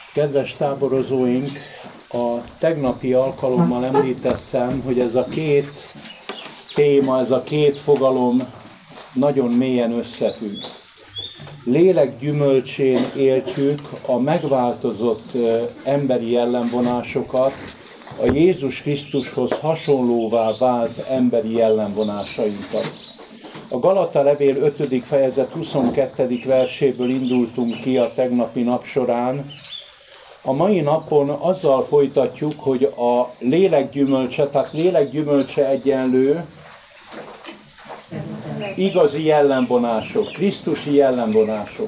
Kedves táborozóink, a tegnapi alkalommal említettem, hogy ez a két téma, ez a két fogalom nagyon mélyen összefügg. Lélek gyümölcsén éltjük a megváltozott emberi jellemvonásokat, a Jézus Krisztushoz hasonlóvá vált emberi jellemvonásainkat. A Galata levél 5. fejezet 22. verséből indultunk ki a tegnapi nap során. A mai napon azzal folytatjuk, hogy a lélek gyümölcse, tehát lélek gyümölcse egyenlő igazi jellemvonások, krisztusi jellemvonások.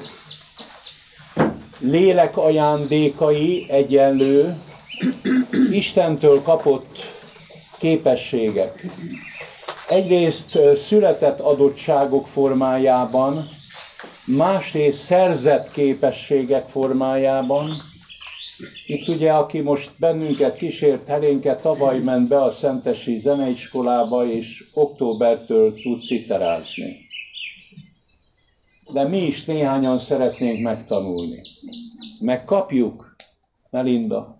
Lélek ajándékai egyenlő Istentől kapott képességek. Egyrészt született adottságok formájában, másrészt szerzett képességek formájában. Itt ugye, aki most bennünket kísért, Helénke tavaly ment be a Szentesi Zeneiskolába, és októbertől tud citerázni. De mi is néhányan szeretnénk megtanulni. Megkapjuk, Melinda,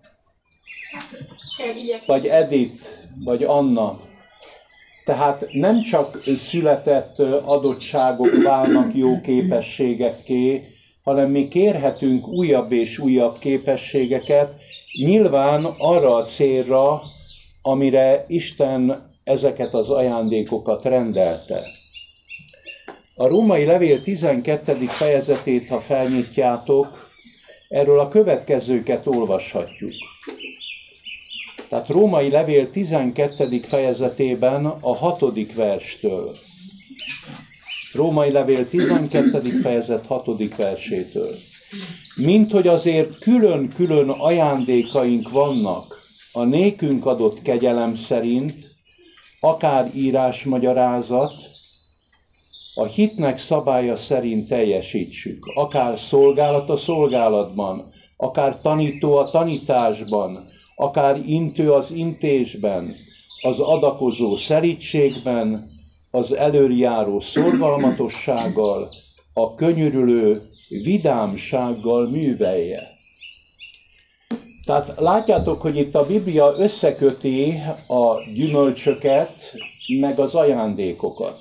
vagy Edith, vagy Anna. Tehát nem csak született adottságok válnak jó képességekké, hanem mi kérhetünk újabb és újabb képességeket, nyilván arra a célra, amire Isten ezeket az ajándékokat rendelte. A Római levél 12. fejezetét, ha felnyitjátok, erről a következőket olvashatjuk. Tehát Római levél 12. fejezetében a 6. verstől. Római levél 12. fejezet 6. versétől. Mint hogy azért külön-külön ajándékaink vannak a nékünk adott kegyelem szerint, akár írásmagyarázat, a hitnek szabálya szerint teljesítsük, akár szolgálat a szolgálatban, akár tanító a tanításban, akár intő az intésben, az adakozó szelídségben, az előjáró szorgalmatossággal, a könyörülő vidámsággal művelje. Tehát látjátok, hogy itt a Biblia összeköti a gyümölcsöket, meg az ajándékokat.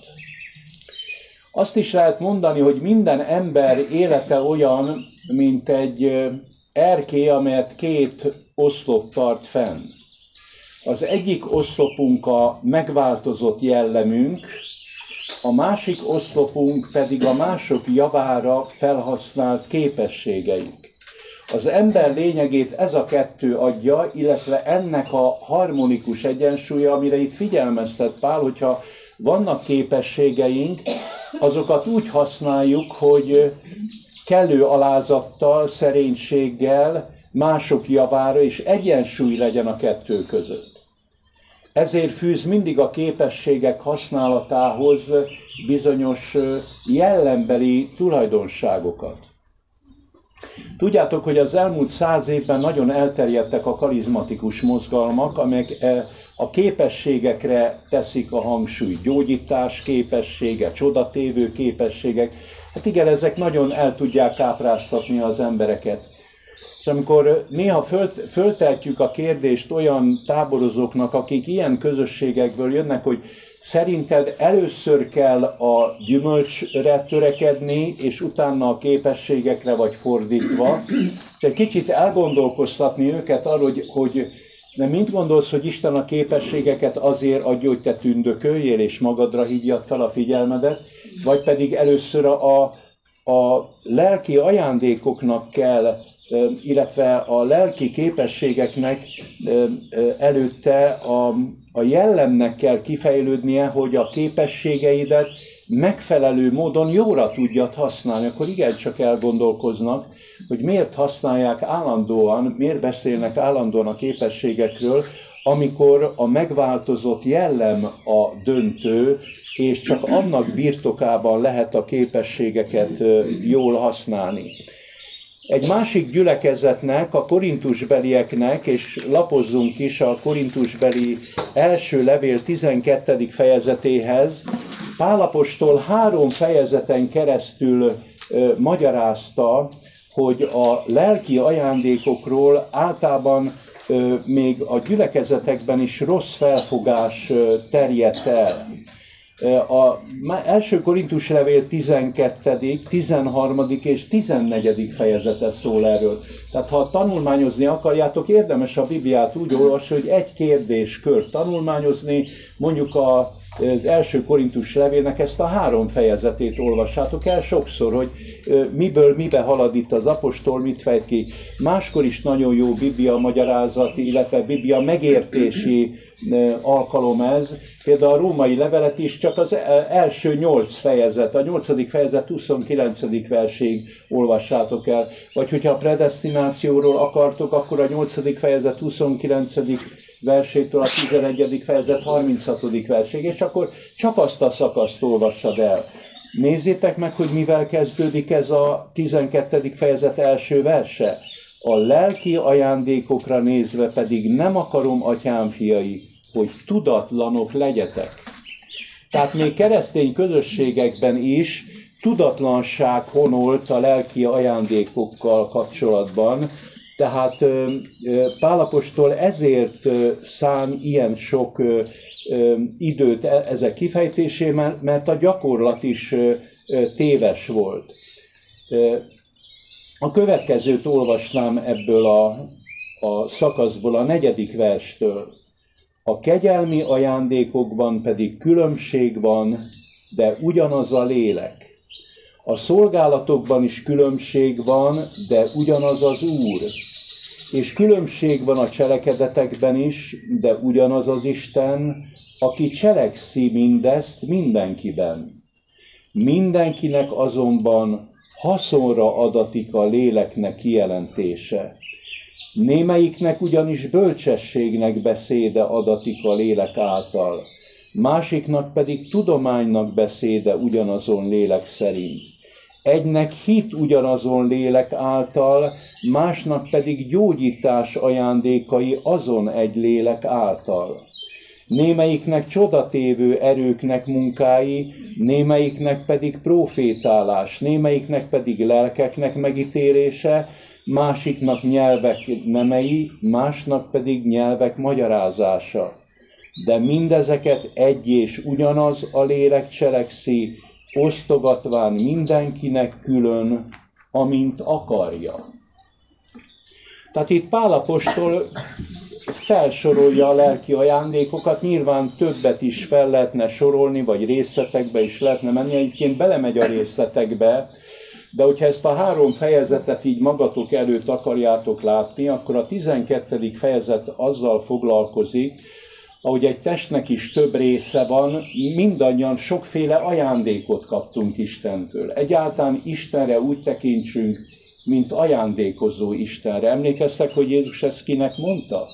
Azt is lehet mondani, hogy minden ember élete olyan, mint egy erkély, amelyet két oszlop tart fenn. Az egyik oszlopunk a megváltozott jellemünk, a másik oszlopunk pedig a mások javára felhasznált képességeink. Az ember lényegét ez a kettő adja, illetve ennek a harmonikus egyensúlya, amire itt figyelmeztet Pál, hogyha vannak képességeink, azokat úgy használjuk, hogy kellő alázattal, szerénységgel, mások javára, és egyensúly legyen a kettő között. Ezért fűz mindig a képességek használatához bizonyos jellembeli tulajdonságokat. Tudjátok, hogy az elmúlt 100 évben nagyon elterjedtek a karizmatikus mozgalmak, amelyek a képességekre teszik a hangsúlyt. Gyógyítás képessége, csodatévő képességek. Hát igen, ezek nagyon el tudják kápráztatni az embereket. És amikor néha föltehetjük a kérdést olyan táborozóknak, akik ilyen közösségekből jönnek, hogy szerinted először kell a gyümölcsre törekedni, és utána a képességekre, vagy fordítva, és egy kicsit elgondolkoztatni őket arról, hogy de mint gondolsz, hogy Isten a képességeket azért adja, hogy te tündököljél, és magadra hívjad fel a figyelmedet, vagy pedig először a lelki ajándékoknak kell, illetve a lelki képességeknek előtte a jellemnek kell kifejlődnie, hogy a képességeidet megfelelő módon jóra tudjad használni. Akkor igencsak elgondolkoznak, hogy miért használják állandóan, miért beszélnek állandóan a képességekről, amikor a megváltozott jellem a döntő, és csak annak birtokában lehet a képességeket jól használni. Egy másik gyülekezetnek, a korintusbelieknek, és lapozzunk is a korintusbeli első levél 12. fejezetéhez, Pál apostol 3 fejezeten keresztül magyarázta hogy a lelki ajándékokról általában még a gyülekezetekben is rossz felfogás terjedt el. A első Korintus levél 12., 13. és 14. fejezete szól erről. Tehát ha tanulmányozni akarjátok, érdemes a Bibliát úgy olvasni, hogy egy kérdéskört tanulmányozni, mondjuk az első Korintus levélnek ezt a 3 fejezetét olvassátok el sokszor, hogy miből mibe halad itt az apostol, mit fejt ki. Máskor is nagyon jó Biblia magyarázati, illetve Biblia megértési alkalom ez. Például a római levelet is csak az első 8 fejezet, a 8. fejezet 29. verséig olvassátok el. Vagy hogyha a predesztinációról akartok, akkor a 8. fejezet 29. versétől a 11. fejezet 36. verséig, és akkor csak azt a szakaszt olvassad el. Nézzétek meg, hogy mivel kezdődik ez a 12. fejezet első verse. A lelki ajándékokra nézve pedig nem akarom, atyám fiai, hogy tudatlanok legyetek. Tehát még keresztény közösségekben is tudatlanság honolt a lelki ajándékokkal kapcsolatban. Tehát Pál apostol ezért szán ilyen sok időt ezek kifejtésében, mert a gyakorlat is téves volt. A következőt olvasnám ebből a szakaszból, a 4. verstől. A kegyelmi ajándékokban pedig különbség van, de ugyanaz a lélek. A szolgálatokban is különbség van, de ugyanaz az Úr. És különbség van a cselekedetekben is, de ugyanaz az Isten, aki cselekszi mindezt mindenkiben. Mindenkinek azonban haszonra adatik a léleknek kijelentése. Némelyiknek ugyanis bölcsességnek beszéde adatik a lélek által, másiknak pedig tudománynak beszéde ugyanazon lélek szerint. Egynek hit ugyanazon lélek által, másnak pedig gyógyítás ajándékai azon egy lélek által. Némelyiknek csodatévő erőknek munkái, némelyiknek pedig prófétálás, némelyiknek pedig lelkeknek megítélése, másiknak nyelvek nemei, másnak pedig nyelvek magyarázása. De mindezeket egy és ugyanaz a lélek cselekszi, osztogatván mindenkinek külön, amint akarja. Tehát itt Pál apostol felsorolja a lelki ajándékokat, nyilván többet is fel lehetne sorolni, vagy részletekbe is lehetne menni, egyébként belemegy a részletekbe, de hogyha ezt a 3 fejezetet így magatok előtt akarjátok látni, akkor a 12. fejezet azzal foglalkozik, ahogy egy testnek is több része van, mindannyian sokféle ajándékot kaptunk Istentől. Egyáltalán Istenre úgy tekintsünk, mint ajándékozó Istenre. Emlékeztek, hogy Jézus ezt kinek mondta?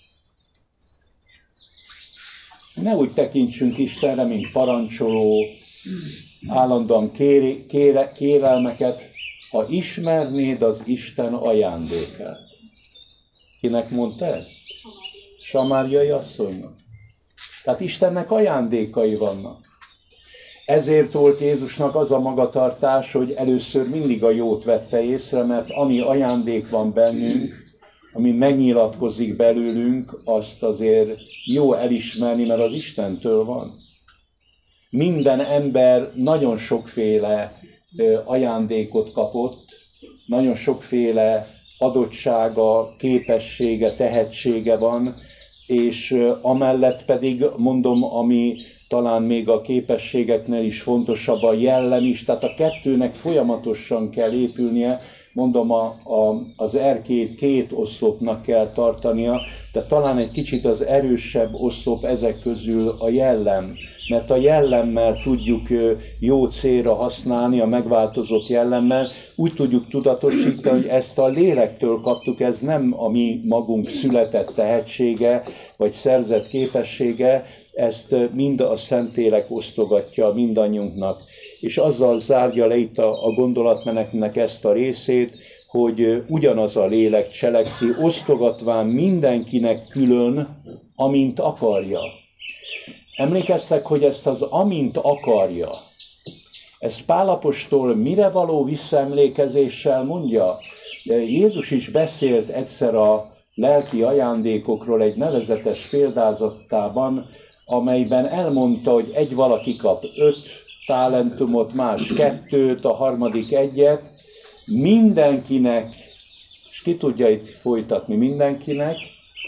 Ne úgy tekintsünk Istenre, mint parancsoló, állandóan kérelmeket, ha ismernéd az Isten ajándékát. Kinek mondta ezt? Samáriai asszonynak. Tehát Istennek ajándékai vannak. Ezért volt Jézusnak az a magatartás, hogy először mindig a jót vette észre, mert ami ajándék van bennünk, ami megnyilatkozik belőlünk, azt azért jó elismerni, mert az Istentől van. Minden ember nagyon sokféle ajándékot kapott, nagyon sokféle adottsága, képessége, tehetsége van, és amellett pedig, mondom, ami talán még a képességeknél is fontosabb, a jellem is, tehát a kettőnek folyamatosan kell épülnie, mondom, az erkét 2 oszlopnak kell tartania, de talán egy kicsit az erősebb oszlop ezek közül a jellem, mert a jellemmel tudjuk jó célra használni, a megváltozott jellemmel, úgy tudjuk tudatosítani, hogy ezt a lélektől kaptuk, ez nem a mi magunk született tehetsége, vagy szerzett képessége, ezt mind a Szentlélek osztogatja mindannyiunknak. És azzal zárja le itt a gondolatmenetnek ezt a részét, hogy ugyanaz a lélek cselekszi, osztogatván mindenkinek külön, amint akarja. Emlékeztek, hogy ezt az amint akarja, ez Pál apostol mire való visszaemlékezéssel mondja? Jézus is beszélt egyszer a lelki ajándékokról egy nevezetes példázatában, amelyben elmondta, hogy egy valaki kap 5 talentumot, más 2, a harmadik 1, mindenkinek, és ki tudja itt folytatni mindenkinek,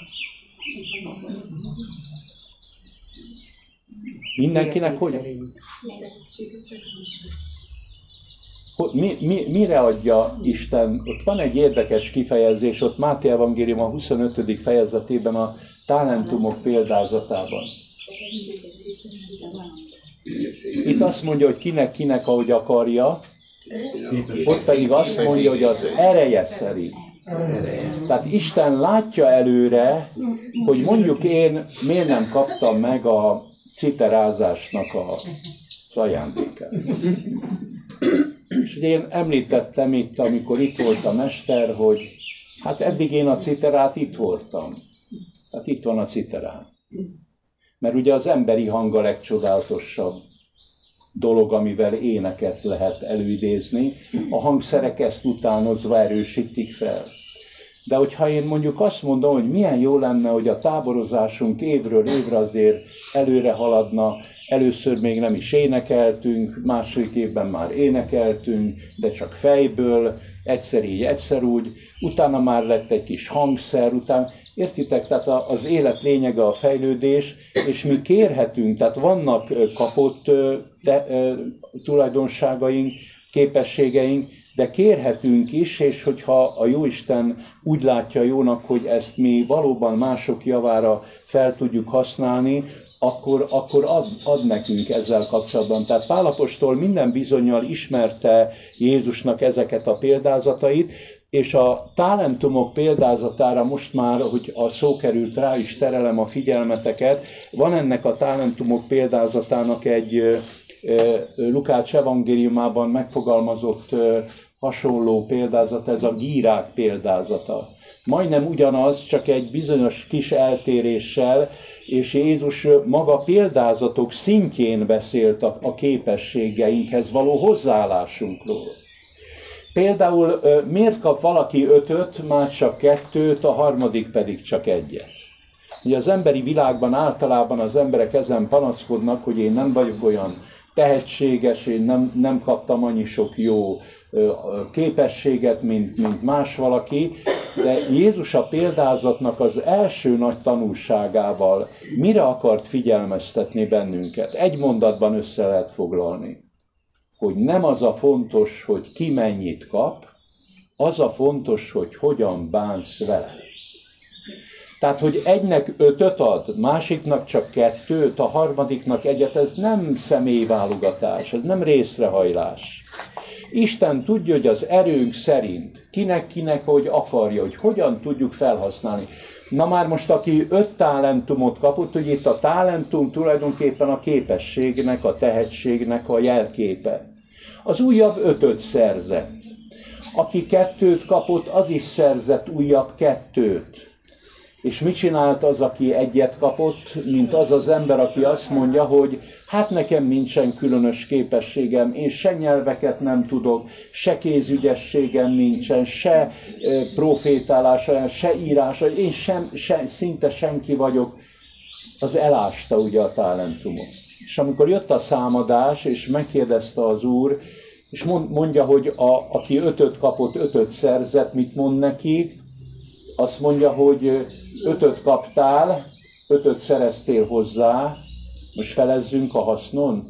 hogy mire adja Isten? Ott van egy érdekes kifejezés, ott Máté evangélium a 25. fejezetében a talentumok példázatában. Itt azt mondja, hogy kinek ahogy akarja, ott pedig azt mondja, hogy az ereje szerint. Tehát Isten látja előre, hogy mondjuk én miért nem kaptam meg a citerázásnak az ajándékát. És én említettem itt, amikor itt volt a mester, hogy hát eddig én a citerát itt hordtam. Tehát itt van a citerám. Mert ugye az emberi hang a legcsodálatosabb dolog, amivel éneket lehet előidézni. A hangszerek ezt utánozva erősítik fel. De hogyha én mondjuk azt mondom, hogy milyen jó lenne, hogy a táborozásunk évről évre azért előre haladna, először még nem is énekeltünk, második évben már énekeltünk, de csak fejből, egyszer így, egyszer úgy, utána már lett egy kis hangszer, utána, értitek, tehát az élet lényege a fejlődés, és mi kérhetünk, tehát vannak kapott tulajdonságaink, képességeink, de kérhetünk is, és hogyha a Jóisten úgy látja jónak, hogy ezt mi valóban mások javára fel tudjuk használni, akkor ad nekünk ezzel kapcsolatban. Tehát Pál apostol minden bizonnyal ismerte Jézusnak ezeket a példázatait, és a talentumok példázatára most már, hogy a szó került rá, is terelem a figyelmeteket, van ennek a talentumok példázatának egy Lukács evangéliumában megfogalmazott hasonló példázat, ez a gírák példázata. Majdnem ugyanaz, csak egy bizonyos kis eltéréssel, és Jézus maga példázatok szintjén beszélt a képességeinkhez való hozzáállásunkról. Például miért kap valaki 5-öt, már csak 2-t, a harmadik pedig csak 1-et? Ugye az emberi világban általában az emberek ezen panaszkodnak, hogy én nem vagyok olyan tehetséges, én nem kaptam annyi sok jó képességet, mint más valaki, de Jézus a példázatnak az első nagy tanulságával mire akart figyelmeztetni bennünket? Egy mondatban össze lehet foglalni, hogy nem az a fontos, hogy ki mennyit kap, az a fontos, hogy hogyan bánsz vele. Tehát, hogy egynek 5-öt ad, másiknak csak 2-t, a harmadiknak 1-et, ez nem személyválogatás, ez nem részrehajlás. Isten tudja, hogy az erőnk szerint kinek, hogy akarja, hogy hogyan tudjuk felhasználni. Na már most, aki 5 talentumot kapott, hogy itt a talentum tulajdonképpen a képességnek, a tehetségnek a jelképe. Az újabb 5-öt szerzett. Aki 2-t kapott, az is szerzett újabb 2-t. És mit csinált az, aki 1-et kapott, mint az az ember, aki azt mondja, hogy hát nekem nincsen különös képességem, én se nyelveket nem tudok, se kézügyességem nincsen, se profétálása, se írása, én szinte senki vagyok, az elásta ugye a talentumot. És amikor jött a számadás, és megkérdezte az Úr, és mondja, hogy aki 5-öt kapott, 5-öt szerzett, mit mond neki? Azt mondja, hogy 5-öt kaptál, 5-öt szereztél hozzá, most felezzünk a hasznon.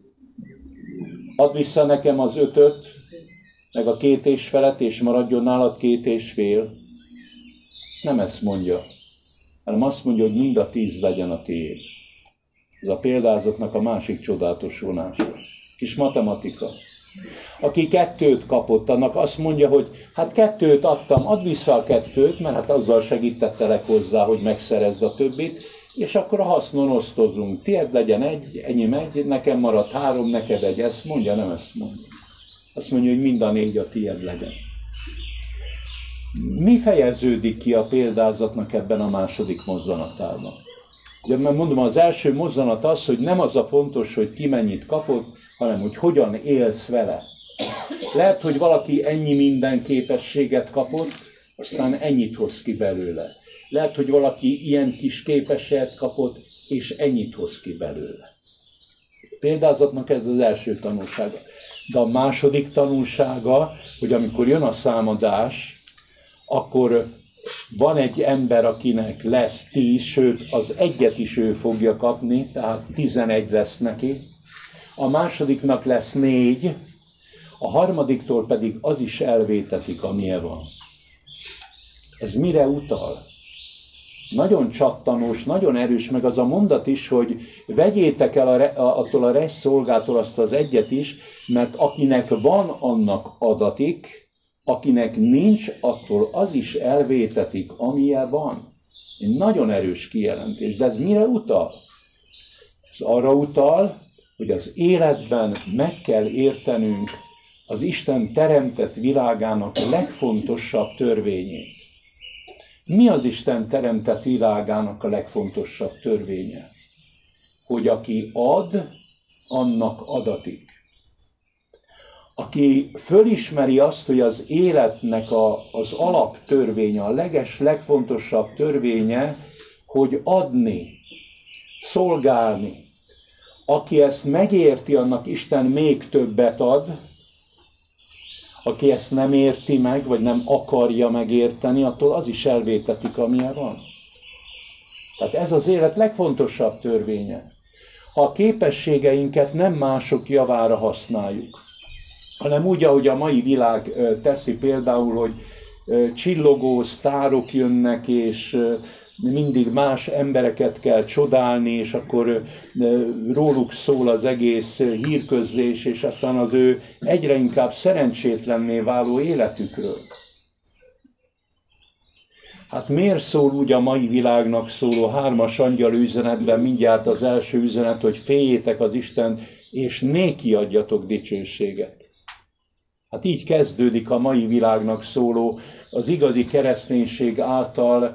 Add vissza nekem az 5-öt, meg a 2,5, és maradjon nálad 2,5. Nem ezt mondja, hanem azt mondja, hogy mind a 10 legyen a tiéd. Ez a példázatnak a másik csodálatos vonása. Kis matematika. Aki 2-t kapott, annak azt mondja, hogy hát 2-t adtam, add vissza a 2-t, mert hát azzal segítettelek hozzá, hogy megszerezd a többit, és akkor a hasznon osztozunk. Tied legyen 1, enyém 1, nekem marad 3, neked 1. Ezt mondja, nem ezt mondja. Azt mondja, hogy mind a 4 a tied legyen. Mi fejeződik ki a példázatnak ebben a második mozzanatában? Ugye, mert mondom, az első mozzanat az, hogy nem az a fontos, hogy ki mennyit kapott, hanem hogy hogyan élsz vele. Lehet, hogy valaki ennyi minden képességet kapott, aztán ennyit hoz ki belőle. Lehet, hogy valaki ilyen kis képességet kapott, és ennyit hoz ki belőle. Példázatnak ez az első tanulsága. De a második tanulsága, hogy amikor jön a számadás, akkor van egy ember, akinek lesz 10, sőt az egyet is ő fogja kapni, tehát 11 lesz neki. A másodiknak lesz 4, a harmadiktól pedig az is elvétetik, amilyen van. Ez mire utal? Nagyon csattanós, nagyon erős, meg az a mondat is, hogy vegyétek el attól a rejsz szolgától azt az egyet is, mert akinek van, annak adatik, akinek nincs, attól az is elvétetik, amilyen van. Egy nagyon erős kijelentés, de ez mire utal? Ez arra utal, hogy az életben meg kell értenünk az Isten teremtett világának legfontosabb törvényét. Mi az Isten teremtett világának a legfontosabb törvénye? Hogy aki ad, annak adatik. Aki fölismeri azt, hogy az életnek az alaptörvénye, a legfontosabb törvénye, hogy adni, szolgálni. Aki ezt megérti, annak Isten még többet ad. Aki ezt nem érti meg, vagy nem akarja megérteni, attól az is elvétetik, amilyen van. Tehát ez az élet legfontosabb törvénye. Ha a képességeinket nem mások javára használjuk, hanem úgy, ahogy a mai világ teszi például, hogy csillogó sztárok jönnek, és mindig más embereket kell csodálni, és akkor róluk szól az egész hírközlés, és aztán az ő egyre inkább szerencsétlenné váló életükről. Hát miért szól úgy a mai világnak szóló 3-as angyal üzenetben mindjárt az első üzenet, hogy féljétek az Istent, és néki adjatok dicsőséget? Hát így kezdődik a mai világnak szóló, az igazi kereszténység által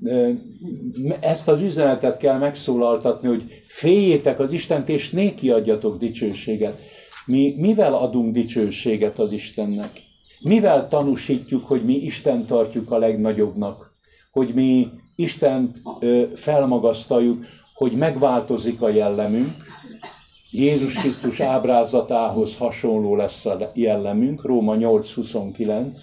ezt az üzenetet kell megszólaltatni, hogy féljétek az Istent, és néki adjatok dicsőséget. Mi mivel adunk dicsőséget az Istennek? Mivel tanúsítjuk, hogy mi Istent tartjuk a legnagyobbnak? Hogy mi Istent felmagasztaljuk, hogy megváltozik a jellemünk? Jézus Krisztus ábrázatához hasonló lesz a jellemünk, Róma 8:29,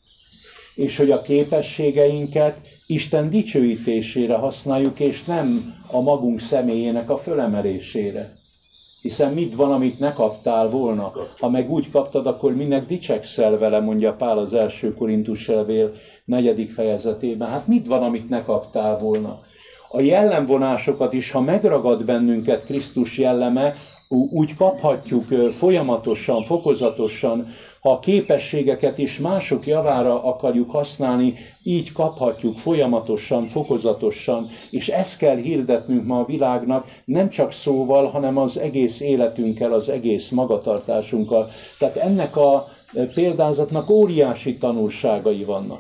és hogy a képességeinket Isten dicsőítésére használjuk, és nem a magunk személyének a fölemelésére. Hiszen mit van, amit ne kaptál volna? Ha meg úgy kaptad, akkor minek dicsekszel vele, mondja Pál az 1. Korintus levél 4. fejezetében. Hát mit van, amit ne kaptál volna? A jellemvonásokat is, ha megragad bennünket Krisztus jelleme, úgy kaphatjuk folyamatosan, fokozatosan, ha a képességeket is mások javára akarjuk használni, így kaphatjuk folyamatosan, fokozatosan, és ezt kell hirdetnünk ma a világnak, nem csak szóval, hanem az egész életünkkel, az egész magatartásunkkal. Tehát ennek a példázatnak óriási tanulságai vannak.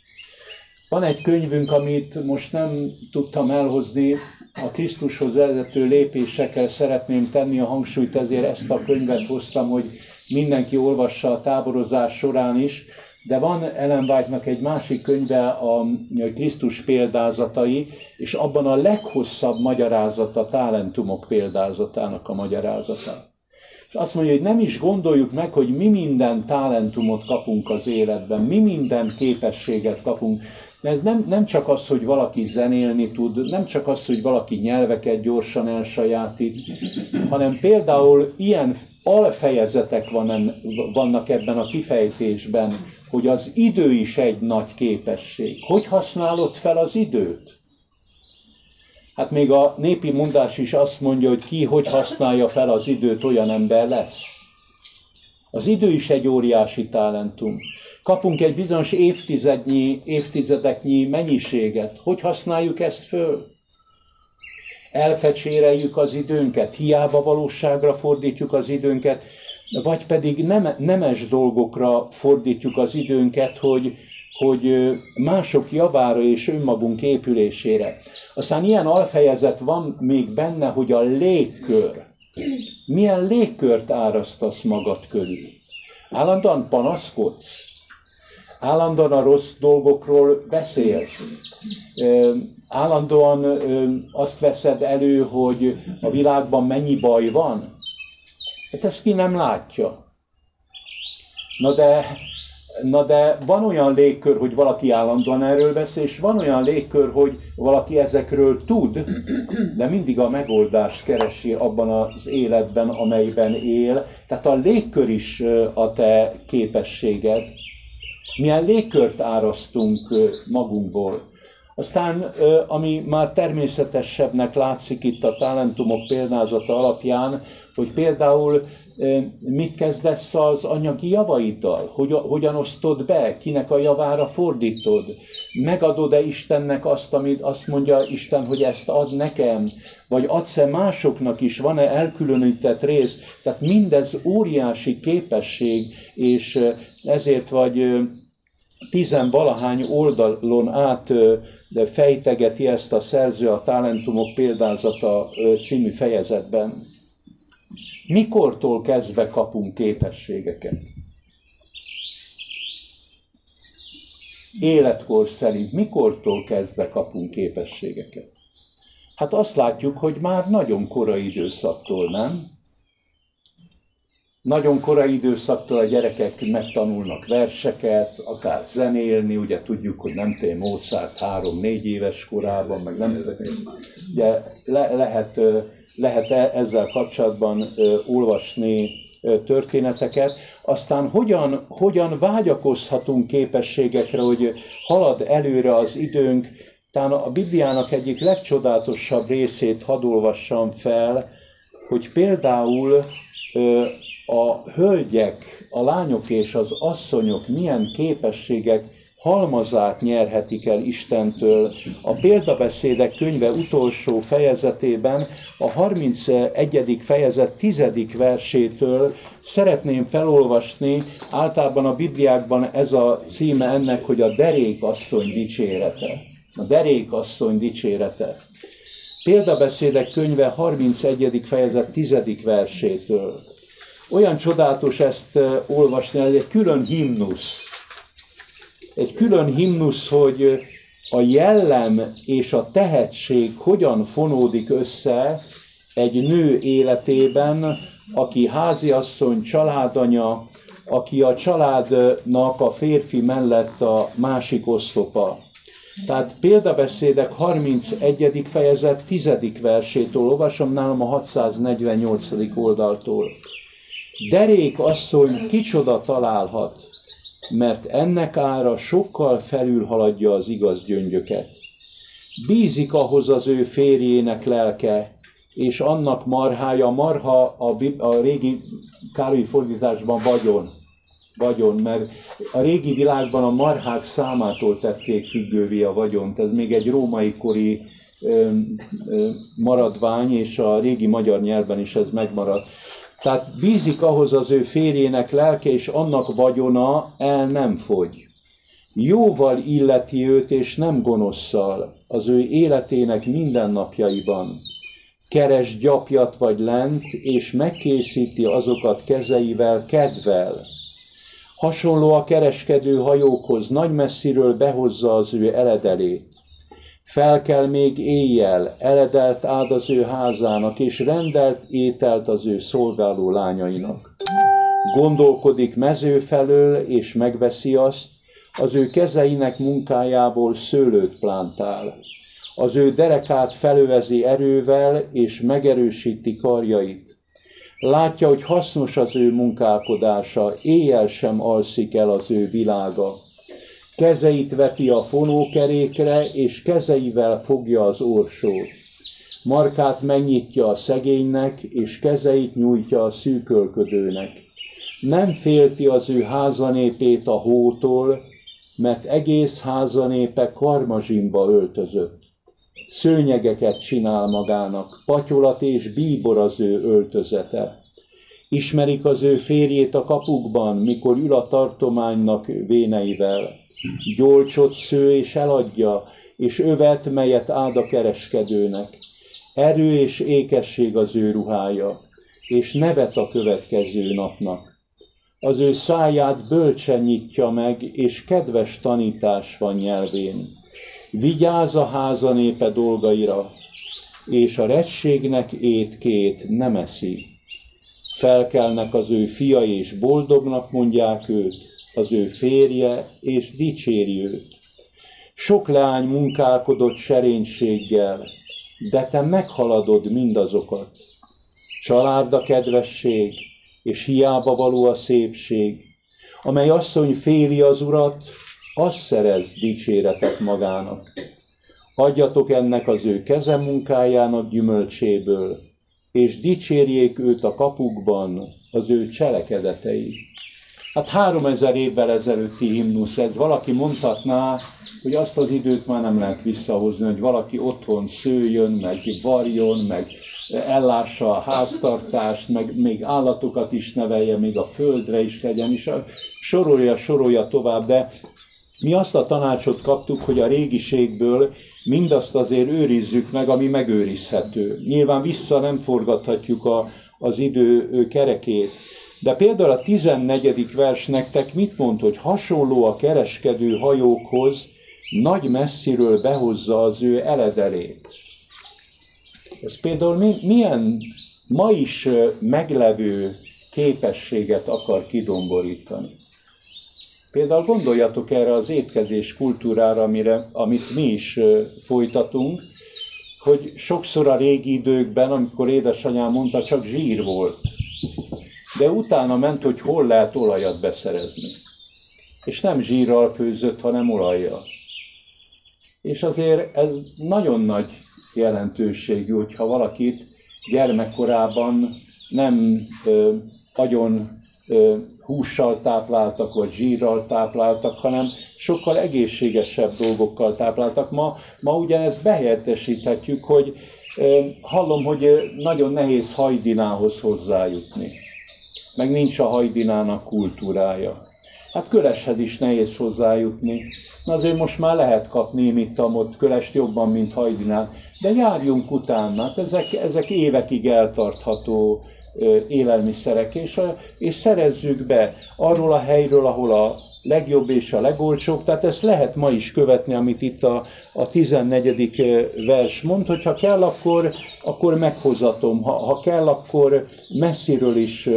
Van egy könyvünk, amit most nem tudtam elhozni, a Krisztushoz vezető lépésekkel szeretném tenni a hangsúlyt, ezért ezt a könyvet hoztam, hogy mindenki olvassa a táborozás során is, de van Ellen White-nak egy másik könyve, a Krisztus példázatai, és abban a leghosszabb magyarázata, talentumok példázatának a magyarázata. És azt mondja, hogy nem is gondoljuk meg, hogy mi minden talentumot kapunk az életben, mi minden képességet kapunk. Ez nem csak az, hogy valaki zenélni tud, nem csak az, hogy valaki nyelveket gyorsan elsajátít, hanem például ilyen alfejezetek vannak ebben a kifejtésben, hogy az idő is egy nagy képesség. Hogy használod fel az időt? Hát még a népi mondás is azt mondja, hogy ki hogy használja fel az időt, olyan ember lesz. Az idő is egy óriási talentum. Kapunk egy bizonyos évtizedeknyi mennyiséget. Hogy használjuk ezt föl? Elfecséreljük az időnket, hiába valóságra fordítjuk az időnket, vagy pedig nemes dolgokra fordítjuk az időnket, hogy mások javára és önmagunk épülésére. Aztán ilyen alfejezet van még benne, hogy a légkör. Milyen légkört árasztasz magad körül? Állandóan panaszkodsz? Állandóan a rossz dolgokról beszélsz? Állandóan azt veszed elő, hogy a világban mennyi baj van? Hát ezt ki nem látja. Na de van olyan légkör, hogy valaki állandóan erről beszél, és van olyan légkör, hogy valaki ezekről tud, de mindig a megoldást keresi abban az életben, amelyben él. Tehát a légkör is a te képességed. Milyen légkört árasztunk magunkból. Aztán, ami már természetesebbnek látszik itt a talentumok példázata alapján, hogy például mit kezdesz az anyagi javaiddal, hogyan osztod be, kinek a javára fordítod, megadod-e Istennek azt, amit azt mondja Isten, hogy ezt ad nekem, vagy adsz-e másoknak is, van-e elkülönített rész, tehát mindez óriási képesség, és ezért vagy 10-valahány oldalon át fejtegeti ezt a szerző a Talentumok példázata című fejezetben. Mikortól kezdve kapunk képességeket? Életkor szerint mikortól kezdve kapunk képességeket? Hát azt látjuk, hogy már nagyon korai időszaktól, nem? Nagyon korai időszaktól a gyerekek megtanulnak verseket, akár zenélni, ugye tudjuk, hogy nem tény Mozart 3-4 éves korában, meg nem ugye lehet ezzel kapcsolatban olvasni történeteket. Aztán hogyan vágyakozhatunk képességekre, hogy halad előre az időnk. Talán a Bibliának egyik legcsodálatosabb részét hadd olvassam fel, hogy például a hölgyek, a lányok és az asszonyok milyen képességek halmazát nyerhetik el Istentől. A Példabeszédek könyve utolsó fejezetében, a 31. fejezet 10. versétől szeretném felolvasni, általában a Bibliákban ez a címe ennek, hogy a derékasszony dicsérete. A derékasszony dicsérete. Példabeszédek könyve 31. fejezet 10. versétől. Olyan csodálatos ezt olvasni, ez egy külön himnusz. Egy külön himnusz, hogy a jellem és a tehetség hogyan fonódik össze egy nő életében, aki háziasszony, családanya, aki a családnak a férfi mellett a másik oszlopa. Tehát Példabeszédek 31. fejezet 10. versétől olvasom, nálam a 648. oldaltól. Derék asszony kicsoda találhat, mert ennek ára sokkal felülhaladja az igaz gyöngyöket. Bízik ahhoz az ő férjének lelke, és annak marhája, marha a régi kálói fordításban vagyon, mert a régi világban a marhák számától tették függővé a vagyont. Ez még egy római kori maradvány, és a régi magyar nyelvben is ez megmaradt. Tehát bízik ahhoz az ő férjének lelke, és annak vagyona el nem fogy. Jóval illeti őt, és nem gonoszszal, az ő életének mindennapjaiban. Keres gyapjat vagy lent, és megkészíti azokat kezeivel, kedvel. Hasonló a kereskedő hajókhoz, nagy messziről behozza az ő eledelét. Felkel még éjjel, eledelt áld az ő házának, és rendelt ételt az ő szolgáló lányainak. Gondolkodik mező felől, és megveszi azt, az ő kezeinek munkájából szőlőt plántál. Az ő derekát felövezi erővel, és megerősíti karjait. Látja, hogy hasznos az ő munkálkodása, éjjel sem alszik el az ő világa. Kezeit veti a fonókerékre, és kezeivel fogja az orsót. Markát megnyitja a szegénynek, és kezeit nyújtja a szűkölködőnek. Nem félti az ő házanépét a hótól, mert egész házanépe karmazsinba öltözött. Szőnyegeket csinál magának, patyolat és bíbor az ő öltözete. Ismerik az ő férjét a kapukban, mikor ül a tartománynak véneivel. Gyolcsot sző és eladja, és övet, melyet áld a kereskedőnek. Erő és ékesség az ő ruhája, és nevet a következő napnak. az ő száját bölcsen nyitja meg, és kedves tanítás van nyelvén. Vigyáz a háza népe dolgaira, és a recsségnek étkét nem eszi. Felkelnek az ő fiai, és boldognak mondják őt, az ő férje, és dicséri őt. Sok leány munkálkodott serénységgel, de te meghaladod mindazokat. Család a kedvesség, és hiába való a szépség. Amely asszony féli az Urat, az szerez dicséretet magának. Adjatok ennek az ő kezemunkájának gyümölcséből, és dicsérjék őt a kapukban az ő cselekedetei. Hát 3000 évvel ezelőtti himnusz ez. Valaki mondhatná, hogy azt az időt már nem lehet visszahozni, hogy valaki otthon szőjön, meg varjon, meg ellássa a háztartást, meg még állatokat is nevelje, még a földre is legyen, és sorolja tovább, de mi azt a tanácsot kaptuk, hogy a régiségből mindazt azért őrizzük meg, ami megőrizhető. Nyilván vissza nem forgathatjuk az idő kerekét. De például a 14. vers nektek mit mond, hogy hasonló a kereskedő hajókhoz, nagy messziről behozza az ő eledelét. Ez például milyen ma is meglevő képességet akar kidomborítani. Például gondoljatok erre az étkezés kultúrára, amit mi is folytatunk, hogy sokszor a régi időkben, amikor édesanyám mondta, csak zsír volt. De utána ment, hogy hol lehet olajat beszerezni. És nem zsírral főzött, hanem olajjal. És azért ez nagyon nagy jelentőségű, hogyha valakit gyermekkorában nem agyon hússal tápláltak, vagy zsírral tápláltak, hanem sokkal egészségesebb dolgokkal tápláltak. Ma ugyanezt behelyettesíthetjük, hogy hallom, hogy nagyon nehéz hajdinához hozzájutni. Meg nincs a hajdinának kultúrája. Hát köleshez is nehéz hozzájutni. Na azért most már lehet kapni itt kölest jobban, mint hajdinát. De járjunk utána, hát ezek évekig eltartható élelmiszerek, és szerezzük be arról a helyről, ahol a legjobb és a legolcsóbb. Tehát ezt lehet ma is követni, amit itt a 14. vers mond, hogy ha kell, akkor meghozatom, ha kell, akkor messziről is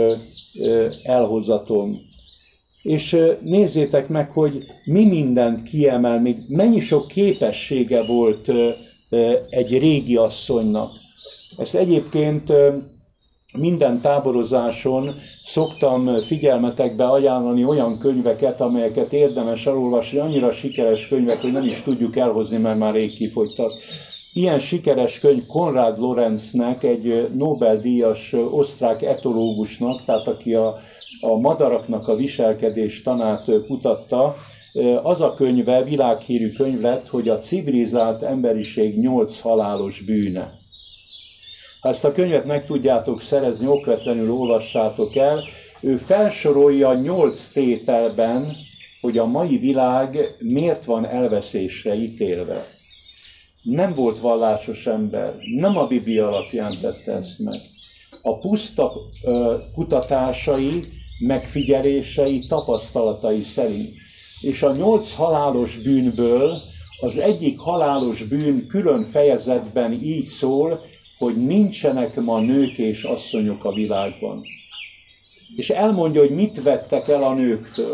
elhozatom. És nézzétek meg, hogy mi mindent kiemel, még mennyi sok képessége volt egy régi asszonynak. Ezt egyébként minden táborozáson szoktam figyelmetekbe ajánlani olyan könyveket, amelyeket érdemes elolvasni, annyira sikeres könyvek, hogy nem is tudjuk elhozni, mert már rég kifogytak. Ilyen sikeres könyv Konrad Lorenznek, egy Nobel-díjas osztrák etológusnak, tehát aki a madaraknak a viselkedés tanát kutatta, az a könyve, világhírű könyv lett, hogy a civilizált emberiség 8 halálos bűne. Ha ezt a könyvet meg tudjátok szerezni, okvetlenül olvassátok el, ő felsorolja 8 tételben, hogy a mai világ miért van elveszésre ítélve. Nem volt vallásos ember, nem a Biblia alapján tette ezt meg. A puszta kutatásai, megfigyelései, tapasztalatai szerint. És a 8 halálos bűnből az egyik halálos bűn külön fejezetben így szól, hogy nincsenek ma nők és asszonyok a világban. És elmondja, hogy mit vettek el a nőktől.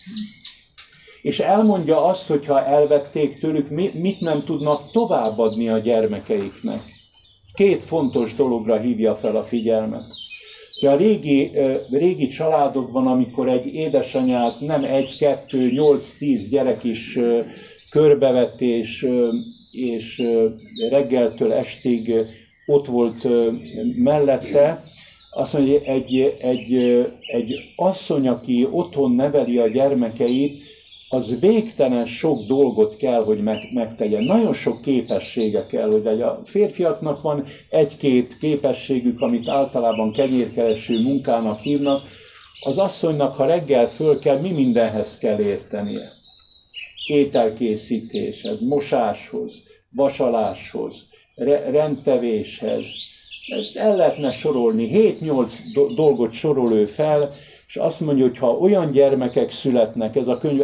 És elmondja azt, hogyha elvették tőlük, mit nem tudnak továbbadni a gyermekeiknek. 2 fontos dologra hívja fel a figyelmet. A régi családokban, amikor egy édesanyát nem 1, 2, 8, 10 gyerek is körbevett, és reggeltől estig ott volt mellette, azt mondja, egy asszony, aki otthon neveli a gyermekeit, az végtelen sok dolgot kell, hogy megtegyen. Nagyon sok képessége kell, hogy legyen. A férfiaknak van 1-2 képességük, amit általában kenyérkereső munkának hívnak. Az asszonynak, ha reggel föl kell, mi mindenhez kell értenie. Ételkészítéshez, mosáshoz, vasaláshoz, rendtevéshez. El lehetne sorolni, 7-8 dolgot sorol ő fel, És azt mondja, hogy ha olyan gyermekek születnek, ez a könyv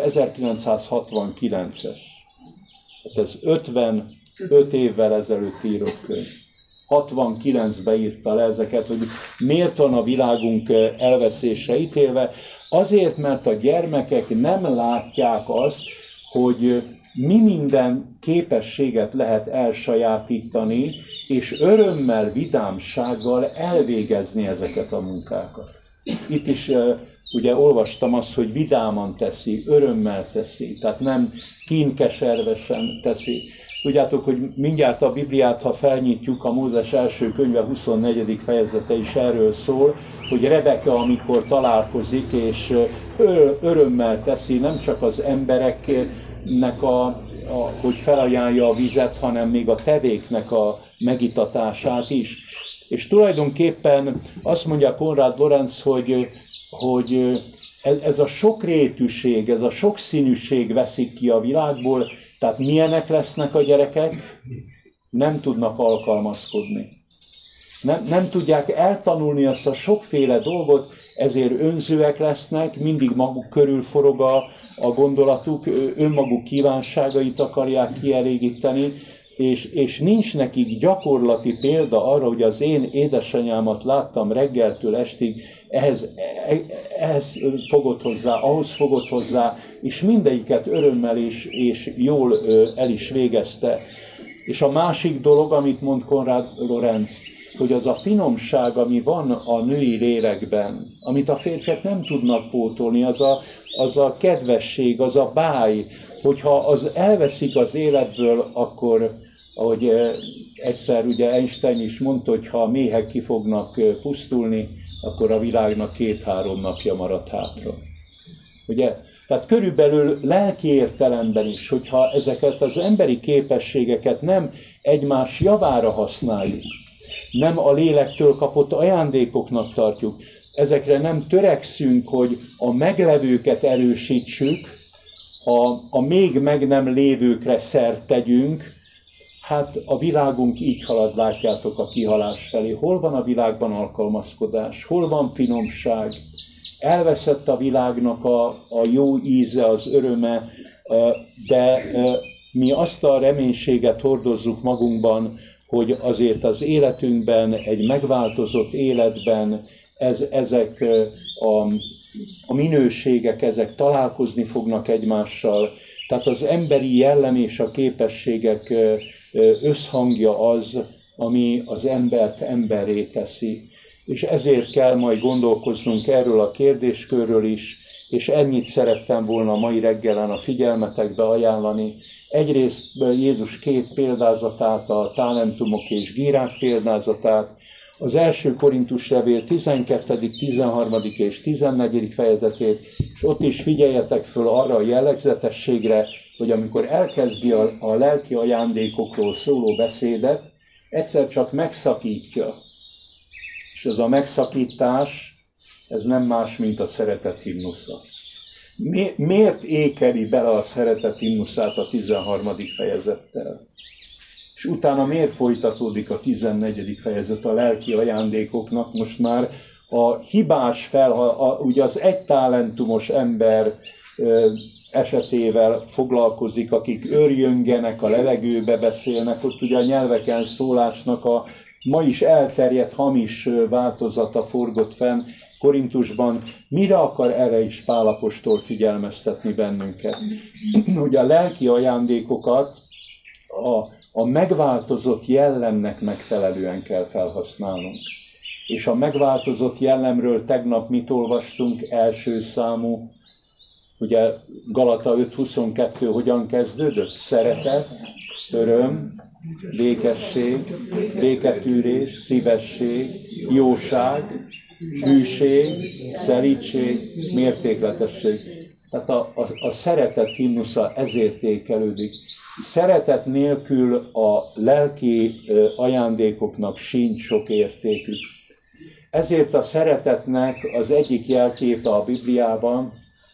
1969-es, hát ez 55 évvel ezelőtt írott könyv. 69-ben írta le ezeket, hogy miért van a világunk elveszésre ítélve. Azért, mert a gyermekek nem látják azt, hogy mi minden képességet lehet elsajátítani, és örömmel, vidámsággal elvégezni ezeket a munkákat. Itt is ugye olvastam azt, hogy vidáman teszi, örömmel teszi, tehát nem kínkeservesen teszi. Tudjátok, hogy mindjárt a Bibliát, ha felnyitjuk, a Mózes első könyve 24. fejezete is erről szól, hogy Rebeka, amikor találkozik, és örömmel teszi, nem csak az embereknek, hogy felajánlja a vizet, hanem még a tevéknek a megitatását is. És tulajdonképpen azt mondja Konrad Lorenz, hogy ez a sokrétűség, ez a sokszínűség veszik ki a világból, tehát milyenek lesznek a gyerekek? Nem tudnak alkalmazkodni. Nem tudják eltanulni azt a sokféle dolgot, ezért önzőek lesznek, mindig maguk körül forog a gondolatuk, önmaguk kívánságait akarják kielégíteni, és nincs nekik gyakorlati példa arra, hogy az én édesanyámat láttam reggeltől estig, ehhez fogott hozzá, ahhoz fogott hozzá, és mindegyiket örömmel és jól el is végezte. És a másik dolog, amit mond Konrad Lorenz, hogy az a finomság, ami van a női lélekben, amit a férfiak nem tudnak pótolni, az a kedvesség, az a báj, hogyha az elveszik az életből, akkor, ahogy egyszer ugye Einstein is mondta, hogy ha a méhek ki fognak pusztulni, akkor a világnak 2-3 napja maradt hátra. Ugye? Tehát körülbelül lelki értelemben is, hogyha ezeket az emberi képességeket nem egymás javára használjuk, nem a lélektől kapott ajándékoknak tartjuk, ezekre nem törekszünk, hogy a meglevőket erősítsük, a még meg nem lévőkre szert tegyünk, hát a világunk így halad, látjátok, a kihalás felé. Hol van a világban alkalmazkodás? Hol van finomság? Elveszett a világnak a jó íze, az öröme, de mi azt a reménységet hordozzuk magunkban, hogy azért az életünkben, egy megváltozott életben ezek a minőségek, ezek találkozni fognak egymással. Tehát az emberi jellem és a képességek összhangja az, ami az embert emberré teszi. És ezért kell majd gondolkoznunk erről a kérdéskörről is, és ennyit szerettem volna mai reggelen a figyelmetekbe ajánlani. Egyrészt Jézus 2 példázatát, a talentumok és gírák példázatát, az első Korintus levél 12., 13. és 14. fejezetét, és ott is figyeljetek föl arra a jellegzetességre, hogy amikor elkezdi a lelki ajándékokról szóló beszédet, egyszer csak megszakítja. És ez a megszakítás, ez nem más, mint a szeretet himnusza. Miért ékeli bele a szeretet himnuszát a 13. fejezettel? És utána miért folytatódik a 14. fejezet a lelki ajándékoknak? Most már a hibás ugye az egy talentumos ember esetével foglalkozik, akik őrjöngenek, a levegőbe beszélnek, ott ugye a nyelveken szólásnak a ma is elterjedt hamis változata forgott fenn Korintusban. Mire akar erre is Pál apostol figyelmeztetni bennünket? Ugye a lelki ajándékokat a megváltozott jellemnek megfelelően kell felhasználnunk. És a megváltozott jellemről tegnap mit olvastunk? Első számú, ugye Galata 5.22 hogyan kezdődött? Szeretet, öröm, békesség, béketűrés, szívesség, jóság, hűség, szelídség, mértékletesség. Tehát a szeretet himnusza ezért ékelődik. Szeretet nélkül a lelki ajándékoknak sincs sok értékük. Ezért a szeretetnek az egyik jelképe a Bibliában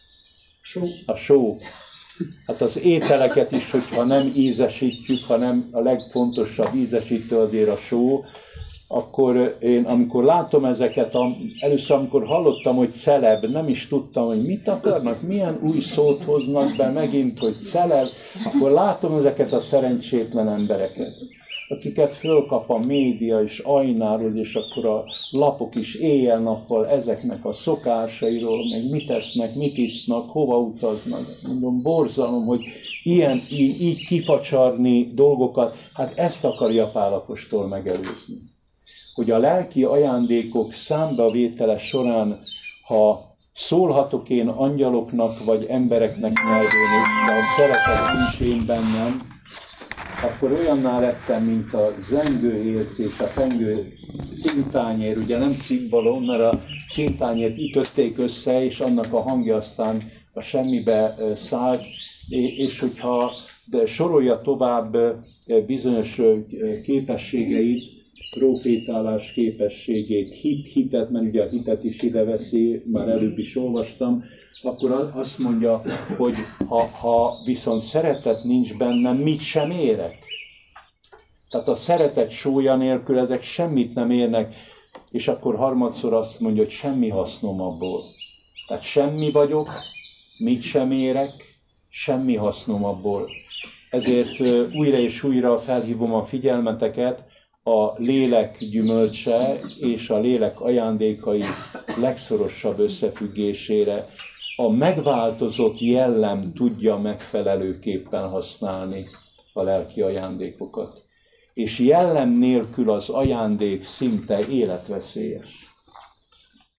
a só. Hát az ételeket is, hogyha nem ízesítjük, hanem a legfontosabb ízesítő azért a só, akkor én amikor látom ezeket, először amikor hallottam, hogy celeb, nem is tudtam, hogy mit akarnak, milyen új szót hoznak be megint, hogy celeb, akkor látom ezeket a szerencsétlen embereket, akiket fölkap a média és ajnárul, és akkor a lapok is éjjel-nappal ezeknek a szokásairól, meg mit esznek, mit isznak, hova utaznak. Mondom, borzalom, hogy így kifacsarni dolgokat, hát ezt akarja Pál apostol megelőzni. Hogy a lelki ajándékok számbavétele során, ha szólhatok én angyaloknak vagy embereknek nyelvén, de a szeretet nincs én bennem, akkor olyanná lettem, mint a zengőérc és a pengő cintányér, ugye nem cimbalom, mert a cintányért ütötték össze, és annak a hangja aztán a semmibe szállt, és hogyha sorolja tovább bizonyos képességeit, profétálás képességét, hitet, mert ugye a hitet is ide veszi, már előbb is olvastam, akkor azt mondja, hogy ha viszont szeretet nincs bennem, mit sem érek. Tehát a szeretet sója nélkül ezek semmit nem érnek, és akkor harmadszor azt mondja, hogy semmi hasznom abból. Tehát semmi vagyok, mit sem érek, semmi hasznom abból. Ezért újra és újra felhívom a figyelmeteket a lélek gyümölcse és a lélek ajándékai legszorosabb összefüggésére. A megváltozott jellem tudja megfelelőképpen használni a lelki ajándékokat. És jellem nélkül az ajándék szinte életveszélyes.